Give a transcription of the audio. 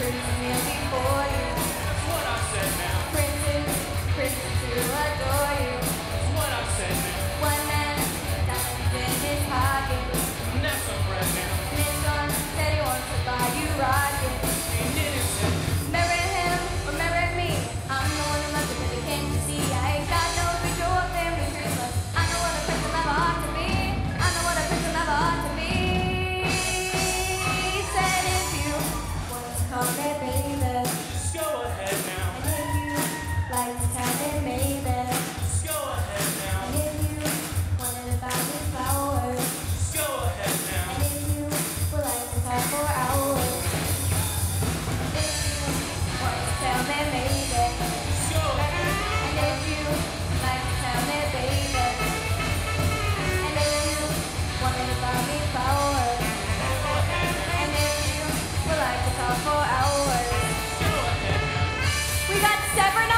Prince kneel before you. That's what I said now. Princes to adore you. That's what I said now. One man, diamonds in his pocket. And that's a friend now. And his son said he wants to buy you rockets. Ain't innocent. Marry him or marry me. I'm the one who loves you, baby, can't you see? I ain't got no ritual family trees, but I know what a prince never ought to be. I know what a prince never ought to be. He said if you want to call me baby, Just go ahead now. and if you like to tell me maybe, Just go ahead now. and if you wanted to buy me flowers, Just go ahead now. and if you would like to talk for hours, if you want to tell me maybe. Just go ahead. And if you like to tell me, baby, and if you wanted to buy me flowers, and if you would like to talk for hours, Go ahead now. we got seven